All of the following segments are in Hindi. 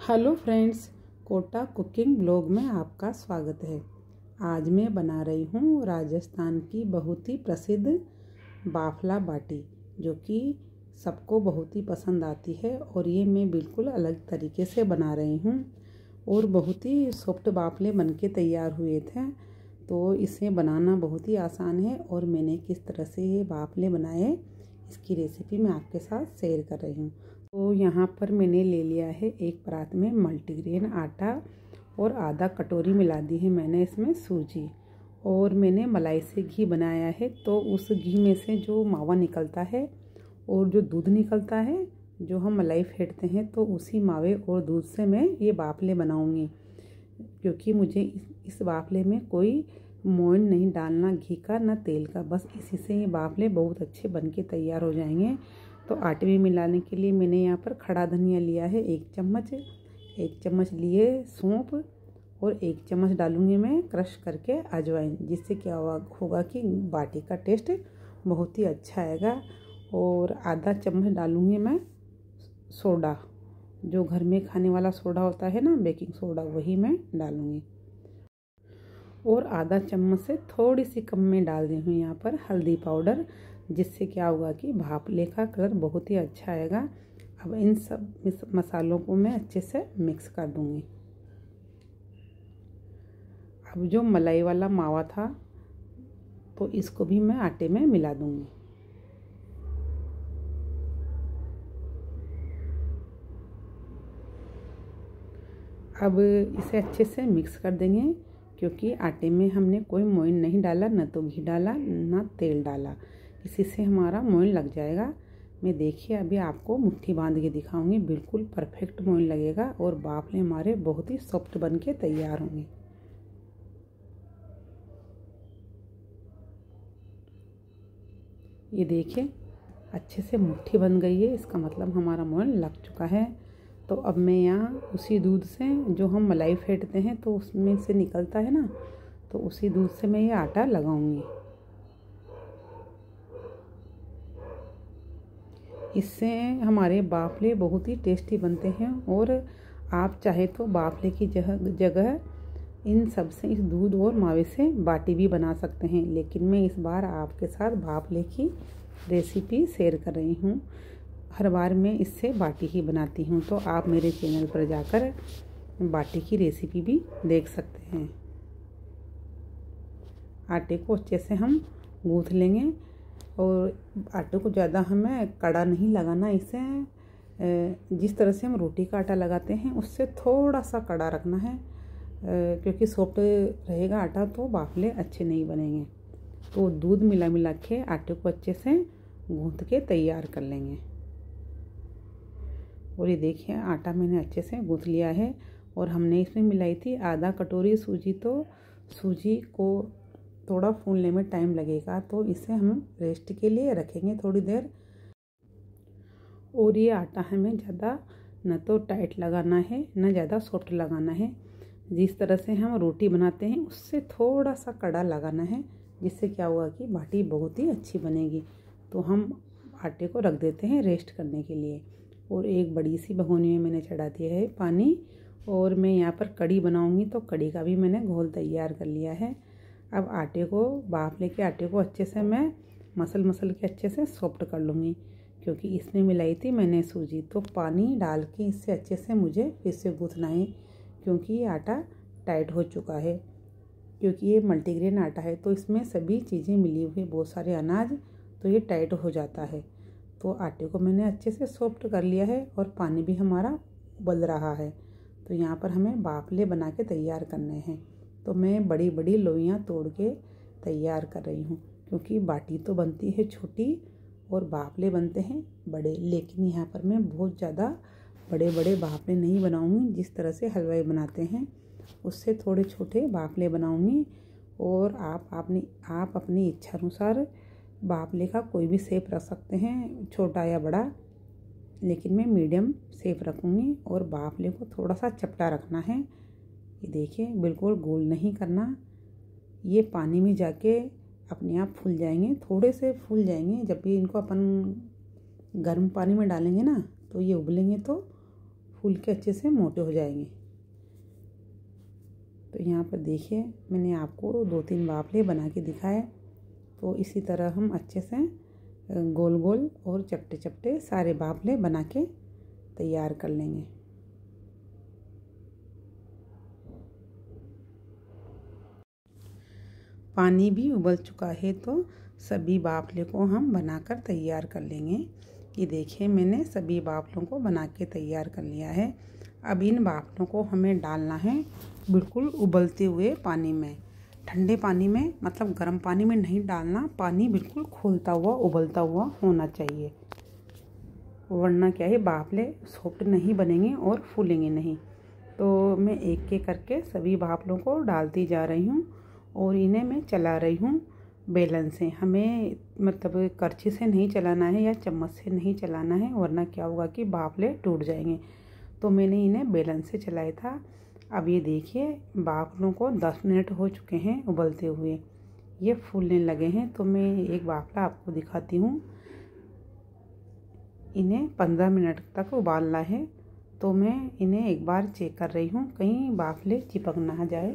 Hello friends, Kota cooking blog में आपका स्वागत है। आज मैं बना रही हूँ राजस्थान की बहुत ही प्रसिद्ध बाफला बाटी, जो कि सबको बहुत ही पसंद आती है। और ये मैं बिल्कुल अलग तरीके से बना रही हूँ और बहुत ही सॉफ्ट बाफले बनके तैयार हुए थे। तो इसे बनाना बहुत ही आसान है और मैंने किस तरह से ये बाफले बनाए, इसकी रेसिपी मैं आपके साथ शेयर कर रही हूँ। तो यहाँ पर मैंने ले लिया है एक परात में मल्टीग्रेन आटा और आधा कटोरी मिला दी है मैंने इसमें सूजी। और मैंने मलाई से घी बनाया है, तो उस घी में से जो मावा निकलता है और जो दूध निकलता है, जो हम मलाई फेंटते हैं, तो उसी मावे और दूध से मैं ये बाफले बनाऊंगी। क्योंकि मुझे इस बाफले में कोई मोयन नहीं डालना, घी का ना तेल का, बस इसी से ये बाफले बहुत अच्छे बनके तैयार हो जाएंगे। तो आटे में मिलाने के लिए मैंने यहाँ पर खड़ा धनिया लिया है 1 चम्मच लिए सौंफ और 1 चम्मच डालूंगी मैं क्रश करके अजवाइन, जिससे क्या होगा कि बाटी का टेस्ट बहुत ही अच्छा आएगा। और आधा चम्मच डालूंगी मैं सोडा, जो घर में खाने वाला सोडा होता है ना, बेकिंग सोडा, वही मैं डालूंगी। और आधा चम्मच से थोड़ी सी कम में डाल दी हूँ यहाँ पर हल्दी पाउडर, जिससे क्या होगा कि भापले का कलर बहुत ही अच्छा आएगा। अब इन सब मसालों को मैं अच्छे से मिक्स कर दूंगी। अब जो मलाई वाला मावा था, तो इसको भी मैं आटे में मिला दूंगी। अब इसे अच्छे से मिक्स कर देंगे, क्योंकि आटे में हमने कोई मोयन नहीं डाला, न तो घी डाला ना तेल डाला, इसी से हमारा मोयन लग जाएगा। मैं देखिए अभी आपको मुट्ठी बांध के दिखाऊंगी, बिल्कुल परफेक्ट मोयन लगेगा और बाफले हमारे बहुत ही सॉफ्ट बन के तैयार होंगे। ये देखिए अच्छे से मुट्ठी बन गई है, इसका मतलब हमारा मोयन लग चुका है। तो अब मैं यहाँ उसी दूध से, जो हम मलाई फेंटते हैं तो उसमें से निकलता है ना, तो उसी दूध से मैं ये आटा लगाऊंगी। इससे हमारे बाफले बहुत ही टेस्टी बनते हैं। और आप चाहे तो बाफले की जगह इन सब से, इस दूध और मावे से बाटी भी बना सकते हैं, लेकिन मैं इस बार आपके साथ बाफले की रेसिपी शेयर कर रही हूँ। हर बार मैं इससे बाटी ही बनाती हूँ, तो आप मेरे चैनल पर जाकर बाटी की रेसिपी भी देख सकते हैं। आटे को अच्छे से हम गूँथ लेंगे और आटे को ज़्यादा हमें कड़ा नहीं लगाना। इसे जिस तरह से हम रोटी का आटा लगाते हैं उससे थोड़ा सा कड़ा रखना है, क्योंकि सॉफ्ट रहेगा आटा तो बाफले अच्छे नहीं बनेंगे। तो दूध मिला के आटे को अच्छे से गूँथ के तैयार कर लेंगे। और ये देखिए आटा मैंने अच्छे से गूँथ लिया है। और हमने इसमें मिलाई थी आधा कटोरी सूजी, तो सूजी को थोड़ा फूलने में टाइम लगेगा, तो इसे हम रेस्ट के लिए रखेंगे थोड़ी देर। और ये आटा हमें ज़्यादा न तो टाइट लगाना है, न ज़्यादा सॉफ्ट लगाना है। जिस तरह से हम रोटी बनाते हैं उससे थोड़ा सा कड़ा लगाना है, जिससे क्या होगा कि बाटी बहुत ही अच्छी बनेगी। तो हम आटे को रख देते हैं रेस्ट करने के लिए। और एक बड़ी सी भगोनी में मैंने चढ़ा दिया है पानी, और मैं यहाँ पर कड़ी बनाऊंगी, तो कड़ी का भी मैंने घोल तैयार कर लिया है। अब आटे को, बाफले के आटे को अच्छे से मैं मसल के अच्छे से सॉफ्ट कर लूँगी, क्योंकि इसमें मिलाई थी मैंने सूजी। तो पानी डाल के इससे अच्छे से मुझे फिर से गूँथना है, क्योंकि ये आटा टाइट हो चुका है। क्योंकि ये मल्टीग्रेन आटा है, तो इसमें सभी चीज़ें मिली हुई, बहुत सारे अनाज, तो ये टाइट हो जाता है। तो आटे को मैंने अच्छे से सॉफ्ट कर लिया है और पानी भी हमारा उबल रहा है। तो यहाँ पर हमें बाफले बना के तैयार करने हैं। तो मैं बड़ी बड़ी लोइयाँ तोड़ के तैयार कर रही हूँ, क्योंकि बाटी तो बनती है छोटी और बाफले बनते हैं बड़े। लेकिन यहाँ पर मैं बहुत ज़्यादा बड़े बड़े बाफले नहीं बनाऊँगी, जिस तरह से हलवाई बनाते हैं उससे थोड़े छोटे बाफले बनाऊँगी। और आप अपनी इच्छा अनुसार बाफले का कोई भी शेप रख सकते हैं, छोटा या बड़ा, लेकिन मैं मीडियम शेप रखूँगी। और बाफले को थोड़ा सा चपटा रखना है। ये देखिए बिल्कुल गोल नहीं करना, ये पानी में जाके अपने आप फूल जाएंगे, थोड़े से फूल जाएंगे। जब भी इनको अपन गर्म पानी में डालेंगे ना, तो ये उबलेंगे तो फूल के अच्छे से मोटे हो जाएंगे। तो यहाँ पर देखिए मैंने आपको 2-3 बाफले बना के दिखाए। तो इसी तरह हम अच्छे से गोल गोल और चपटे चपटे सारे बाफले बना के तैयार कर लेंगे। पानी भी उबल चुका है तो सभी बाफले को हम बनाकर तैयार कर लेंगे। ये देखिए मैंने सभी बाफलों को बना के तैयार कर लिया है। अब इन बाफलों को हमें डालना है बिल्कुल उबलते हुए पानी में। ठंडे पानी में मतलब गर्म पानी में नहीं डालना, पानी बिल्कुल खौलता हुआ उबलता हुआ होना चाहिए, वरना क्या है बाफले सॉफ्ट नहीं बनेंगे और फूलेंगे नहीं। तो मैं एक एक करके सभी बाफलों को डालती जा रही हूँ और इन्हें मैं चला रही हूँ बेलन से। हमें मतलब करछी से नहीं चलाना है या चम्मच से नहीं चलाना है, वरना क्या होगा कि बाफले टूट जाएंगे। तो मैंने इन्हें बेलन से चलाया था। अब ये देखिए बाफलों को 10 मिनट हो चुके हैं उबलते हुए, ये फूलने लगे हैं। तो मैं एक बाफला आपको दिखाती हूँ। इन्हें 15 मिनट तक उबालना है। तो मैं इन्हें एक बार चेक कर रही हूँ कहीं बाफले चिपक ना जाए।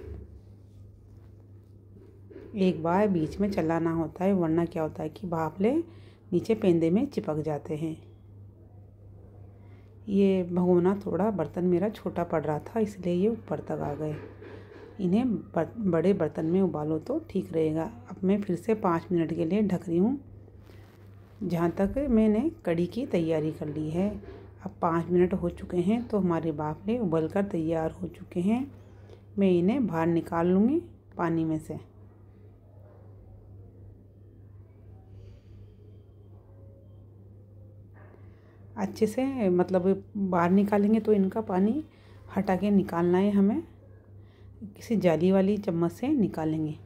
एक बार बीच में चलाना होता है, वरना क्या होता है कि बाफले नीचे पेंदे में चिपक जाते हैं। ये भगोना थोड़ा बर्तन मेरा छोटा पड़ रहा था, इसलिए ये ऊपर तक आ गए। इन्हें बड़े बर्तन में उबालो तो ठीक रहेगा। अब मैं फिर से 5 मिनट के लिए ढक रही हूँ। जहाँ तक मैंने कड़ी की तैयारी कर ली है। अब 5 मिनट हो चुके हैं तो हमारे बाफले उबल कर तैयार हो चुके हैं। मैं इन्हें बाहर निकाल लूँगी पानी में से। अच्छे से मतलब बाहर निकालेंगे तो इनका पानी हटा के निकालना है हमें। किसी जाली वाली चम्मच से निकालेंगे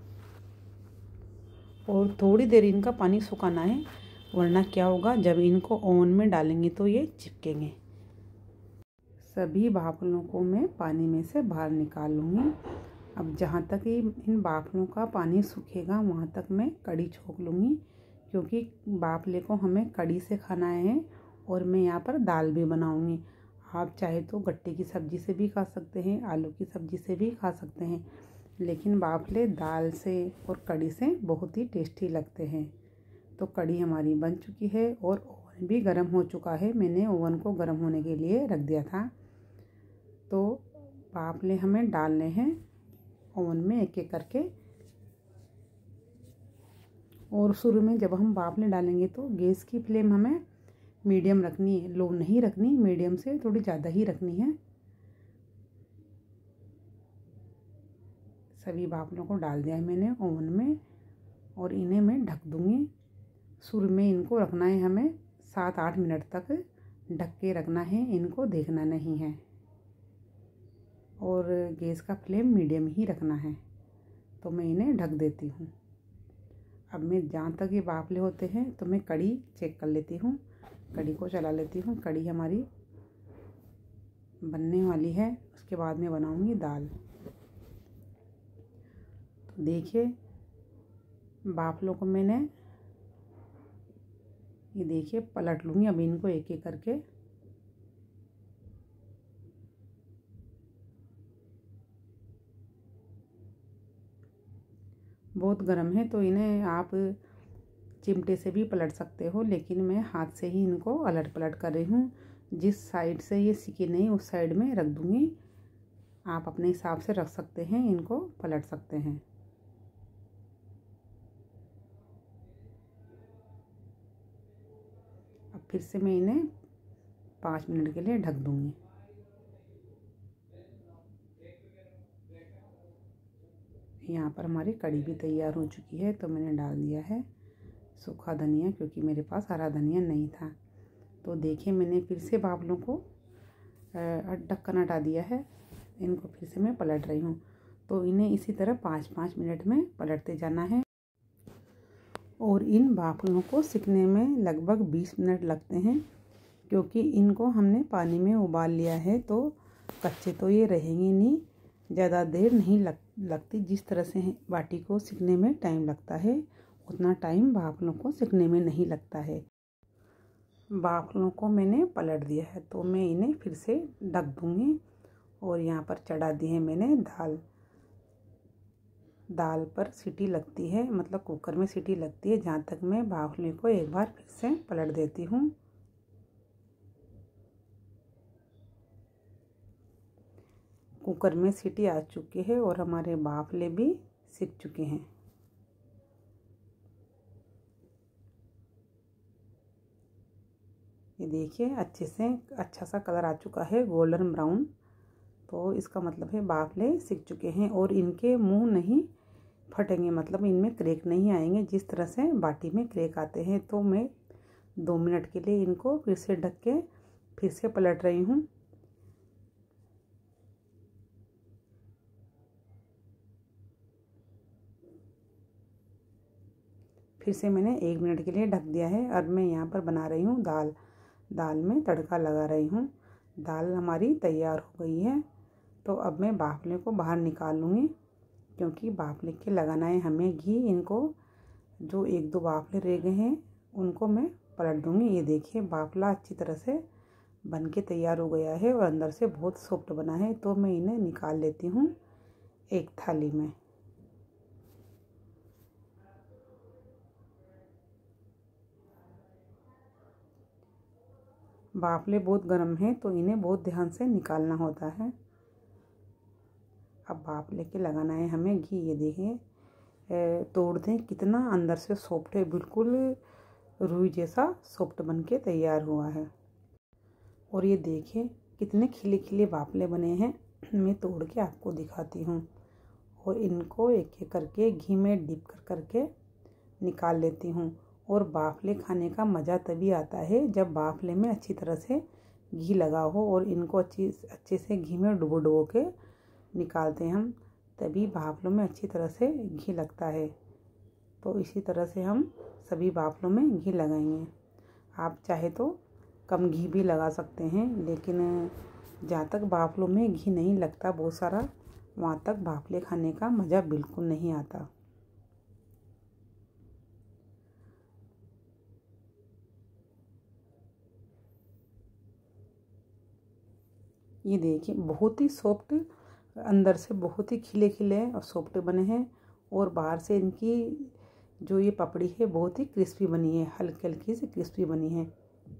और थोड़ी देर इनका पानी सुखाना है, वरना क्या होगा जब इनको ओवन में डालेंगे तो ये चिपकेंगे। सभी बाफलों को मैं पानी में से बाहर निकाल लूँगी। अब जहाँ तक इन बाफलों का पानी सूखेगा वहाँ तक मैं कड़ी छोंक लूँगी, क्योंकि बाफले को हमें कड़ी से खाना है और मैं यहाँ पर दाल भी बनाऊँगी। आप चाहे तो गट्टे की सब्ज़ी से भी खा सकते हैं, आलू की सब्ज़ी से भी खा सकते हैं, लेकिन बाफले दाल से और कड़ी से बहुत ही टेस्टी लगते हैं। तो कड़ी हमारी बन चुकी है और ओवन भी गर्म हो चुका है। मैंने ओवन को गर्म होने के लिए रख दिया था। तो बाफले हमें डालने हैं ओवन में एक एक करके। और शुरू में जब हम बाफले डालेंगे तो गैस की फ्लेम हमें मीडियम रखनी है, लो नहीं रखनी, मीडियम से थोड़ी ज़्यादा ही रखनी है। सभी बाफलों को डाल दिया है मैंने ओवन में और इन्हें मैं ढक दूँगी। शुरू में इनको रखना है हमें 7-8 मिनट तक ढक के रखना है, इनको देखना नहीं है और गैस का फ्लेम मीडियम ही रखना है। तो मैं इन्हें ढक देती हूँ। अब मैं जहाँ तक ये बाफले होते हैं तो मैं कड़ी चेक कर लेती हूँ, कड़ी को चला लेती हूँ। कड़ी हमारी बनने वाली है, उसके बाद में बनाऊँगी दाल। तो देखिए बाफलों को मैंने ये देखिए पलट लूँगी अब इनको एक एक करके। बहुत गर्म है तो इन्हें आप चिमटे से भी पलट सकते हो, लेकिन मैं हाथ से ही इनको अलट पलट कर रही हूँ। जिस साइड से ये सिके नहीं उस साइड में रख दूँगी। आप अपने हिसाब से रख सकते हैं, इनको पलट सकते हैं। अब फिर से मैं इन्हें 5 मिनट के लिए ढक दूँगी। यहाँ पर हमारी कड़ी भी तैयार हो चुकी है। तो मैंने डाल दिया है सूखा धनिया, क्योंकि मेरे पास हरा धनिया नहीं था। तो देखिए मैंने फिर से बाफलों को ढक्कन हटा दिया है। इनको फिर से मैं पलट रही हूँ। तो इन्हें इसी तरह 5-5 मिनट में पलटते जाना है और इन बाफलों को सिकने में लगभग 20 मिनट लगते हैं, क्योंकि इनको हमने पानी में उबाल लिया है तो कच्चे तो ये रहेंगे नहीं। ज़्यादा देर नहीं लगती। जिस तरह से बाटी को सिकने में टाइम लगता है उतना टाइम बाफलों को सिकने में नहीं लगता है। बाफलों को मैंने पलट दिया है, तो मैं इन्हें फिर से ढक दूँगी। और यहाँ पर चढ़ा दी है मैंने दाल पर सीटी लगती है, मतलब कुकर में सीटी लगती है। जहाँ तक मैं बाफले को एक बार फिर से पलट देती हूँ। कुकर में सीटी आ चुकी है और हमारे बाफले भी सिक चुके हैं। ये देखिए अच्छा सा कलर आ चुका है, गोल्डन ब्राउन। तो इसका मतलब है बाफले सिक चुके हैं और इनके मुंह नहीं फटेंगे, मतलब इनमें क्रैक नहीं आएंगे जिस तरह से बाटी में क्रैक आते हैं। तो मैं 2 मिनट के लिए इनको फिर से ढक के फिर से पलट रही हूँ। फिर से मैंने 1 मिनट के लिए ढक दिया है। अब मैं यहाँ पर बना रही हूँ दाल में तड़का लगा रही हूँ। दाल हमारी तैयार हो गई है। तो अब मैं बाफले को बाहर निकाल लूँगी, क्योंकि बाफले के लगाना है हमें घी। इनको जो 1-2 बाफले रह गए हैं उनको मैं पलट दूँगी। ये देखिए बाफला अच्छी तरह से बन के तैयार हो गया है और अंदर से बहुत सॉफ्ट बना है। तो मैं इन्हें निकाल लेती हूँ एक थाली में। बाफले बहुत गर्म हैं, तो इन्हें बहुत ध्यान से निकालना होता है। अब बाफले के लगाना है हमें घी। ये देखिए तोड़ दें कितना अंदर से सॉफ्ट है, बिल्कुल रुई जैसा सॉफ्ट बन के तैयार हुआ है। और ये देखिए कितने खिले खिले बाफले बने हैं। मैं तोड़ के आपको दिखाती हूँ। और इनको एक एक करके घी में डिप करके निकाल लेती हूँ। और बाफले खाने का मज़ा तभी आता है जब बाफले में अच्छी तरह से घी लगा हो और इनको अच्छे से घी में डुबो के निकालते हैं हम, तभी बाफलों में अच्छी तरह से घी लगता है। तो इसी तरह से हम सभी बाफलों में घी लगाएंगे। आप चाहे तो कम घी भी लगा सकते हैं, लेकिन जहाँ तक बाफलों में घी नहीं लगता बहुत सारा, वहाँ तक बाफले खाने का मज़ा बिल्कुल नहीं आता। ये देखिए बहुत ही सॉफ्ट, अंदर से बहुत ही खिले खिले और सॉफ्ट बने हैं। और बाहर से इनकी जो ये पपड़ी है बहुत ही क्रिस्पी बनी है, हल्की हल्की सी क्रिस्पी बनी है।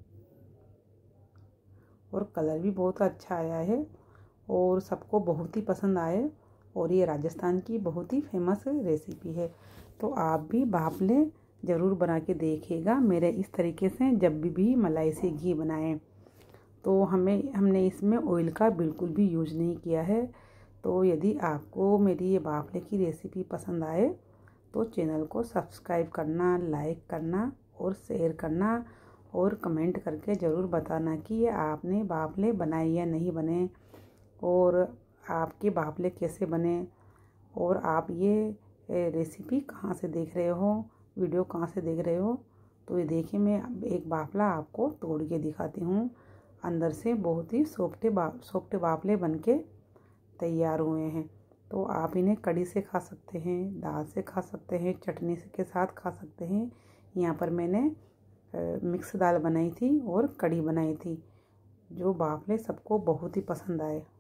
और कलर भी बहुत अच्छा आया है और सबको बहुत ही पसंद आए। और ये राजस्थान की बहुत ही फेमस रेसिपी है। तो आप भी बाफले ज़रूर बना के देखिएगा मेरे इस तरीके से, जब भी मलाई से घी बनाएं। तो हमने इसमें ऑयल का बिल्कुल भी यूज नहीं किया है। तो यदि आपको मेरी ये बाफले की रेसिपी पसंद आए तो चैनल को सब्सक्राइब करना, लाइक करना और शेयर करना और कमेंट करके ज़रूर बताना कि ये आपने बाफले बनाए या नहीं बने, और आपके बाफले कैसे बने, और आप ये रेसिपी कहाँ से देख रहे हो, वीडियो कहाँ से देख रहे हो। तो ये देखिए मैं एक बाफला आपको तोड़ के दिखाती हूँ। अंदर से बहुत ही सॉफ्ट बाफले बनके तैयार हुए हैं। तो आप इन्हें कढ़ी से खा सकते हैं, दाल से खा सकते हैं, चटनी के साथ खा सकते हैं। यहाँ पर मैंने मिक्स दाल बनाई थी और कढ़ी बनाई थी। जो बाफले सबको बहुत ही पसंद आए।